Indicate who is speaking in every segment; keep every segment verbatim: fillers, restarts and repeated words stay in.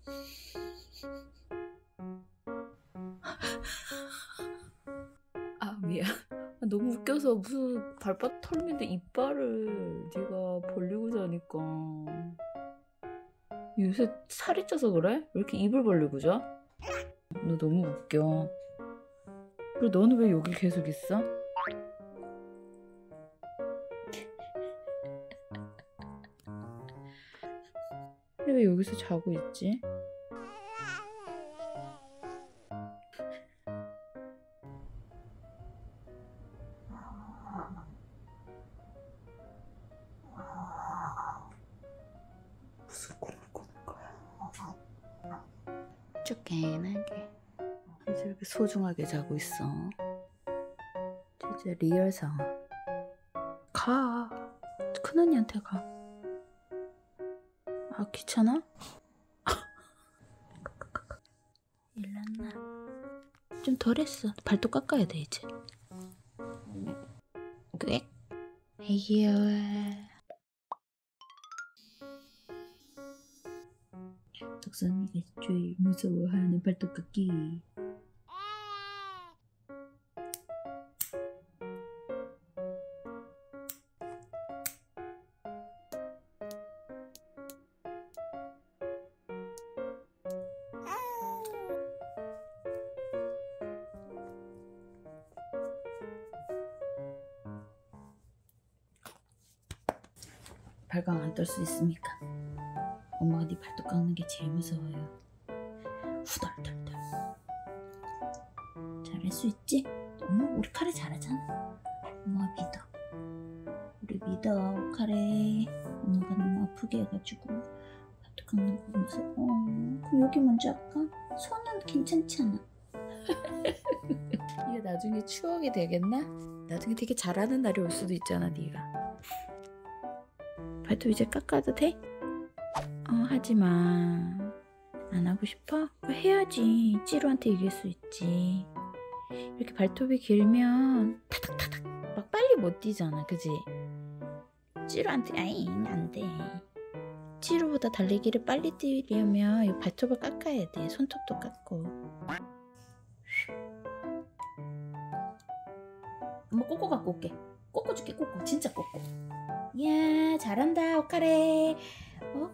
Speaker 1: 아 미안. 너무 웃겨서 무슨 발바닥 털인데 이빨을 네가 벌리고 자니까. 요새 살이 쪄서 그래? 왜 이렇게 입을 벌리고 자? 너 너무 웃겨. 그리고 너는 왜 여기 계속 있어? 왜 여기서 자고 있지? 무슨 꿈을 꾸는 거야? 쫓겨나게. 이제 이렇게 소중하게 자고 있어. 진짜 리얼 상황. 가. 큰언니한테 가. 아 귀찮아? 일났나? 좀 덜했어. 발도 깎아야 돼 이제. 그래? 귀여워. 덕선이가 제일 무서워하는 발톱 깎기. 발광 안 떨 수 있습니까? 엄마가 네 발톱 깎는 게 제일 무서워요. 후덜덜덜. 잘할 수 있지? 엄마 우리 카레 잘하잖아. 엄마가 믿어. 우리 믿어 카레. 엄마가 너무 아프게 해가지고 발톱 깎는 거 무서워. 그럼 여기 먼저 할까? 손은 괜찮잖아. 이게 나중에 추억이 되겠나? 나중에 되게 잘하는 날이 올 수도 있잖아 네가. 발톱 이제 깎아도 돼? 어 하지마. 안 하고 싶어? 해야지. 찌루한테 이길 수 있지. 이렇게 발톱이 길면 타닥타닥 막 빨리 못 뛰잖아 그지? 찌루한테 아이 안돼. 찌루보다 달리기를 빨리 뛰려면 이 발톱을 깎아야 돼. 손톱도 깎고. 엄마 꼬꼬 갖고 올게. 꼬꼬 줄게 꼬꼬. 진짜 꼬꼬. 이야 잘한다 오카레. 어?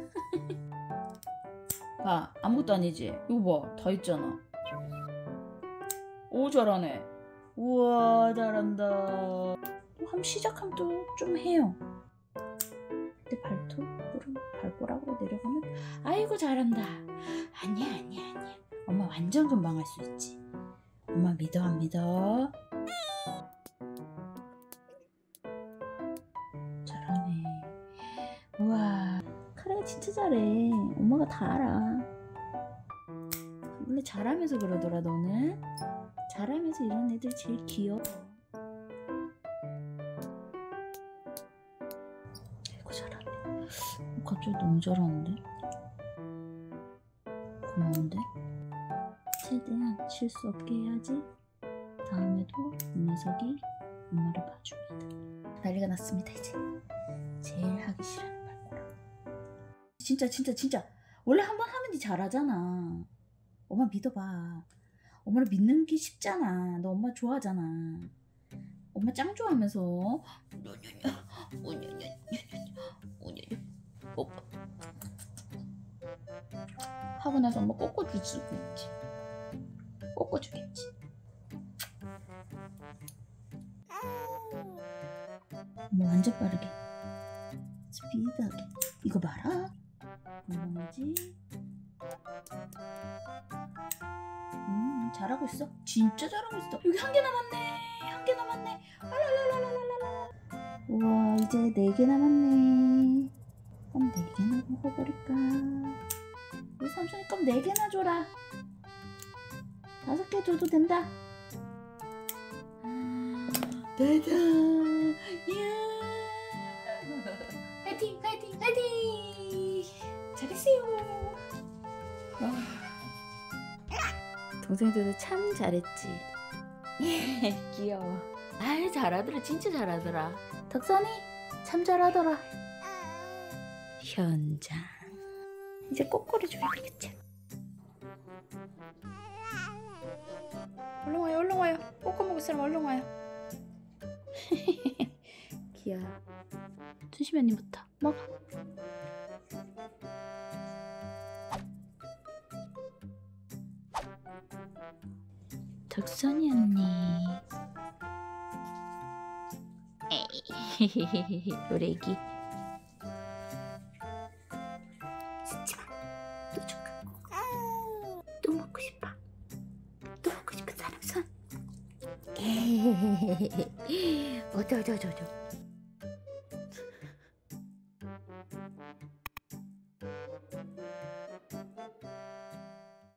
Speaker 1: 봐 아무것도 아니지? 이거 봐 다 있잖아. 오 잘하네. 우와 잘한다. 또 한번 시작하면 또 좀 해요. 근데 발톱으로 발꼬락으로 내려가면 아이고 잘한다. 아니야 아니야 아니야. 엄마 완전 금방 할 수 있지. 엄마 믿어 안 믿어? 잘하네. 우와 카레가 진짜 잘해. 엄마가 다 알아. 원래 잘하면서 그러더라. 너는 잘하면서 이런 애들 제일 귀여워. 아이고 잘하네. 갑자기 너무 잘하는데? 고마운데? 최대한 실수 없게 해야지. 다음에도 이 녀석이 엄마를 봐줍니다. 난리가 났습니다 이제. 제일 하기 싫은 발꼬락. 진짜 진짜 진짜 원래 한번 하면 니 잘하잖아. 엄마 믿어봐. 엄마를 믿는 게 쉽잖아. 너 엄마 좋아하잖아. 엄마 짱 좋아하면서 하고 나서 엄마 꺾어주겠지. 꺾어주겠지. 엄마 완전 빠르게 스피드하게. 이거 봐라. 건강하지? 음 잘하고 있어. 진짜 잘하고 있어. 여기 한 개 남았네. 한 개 남았네. 알랄랄랄랄랄라. 우와 이제 네 개 남았네. 그럼 네 개나 먹어버릴까? 우리 삼촌이 그럼 네 개나 줘라. 다섯 개 줘도 된다. 대단. 이야. 파이팅 파이팅 파이팅. 잘했어요. 와. 동생들도 참 잘했지. 귀여워. 아이 잘하더라. 진짜 잘하더라. 덕선이 참 잘하더라. 현장. 이제 꼬꼬리 줘야겠지. 얼른 와요, 얼른 와요. 꼬꼬 먹을 사람 얼른 와요. 귀여워. 춘심이 언니부터 먹어. 덕선이 언니. 에이, 우리 애기. 씻지마. 또 줄까? 또 먹고 싶어. 또 먹고 싶은 사람 손. 어쩌 어쩌 어쩌.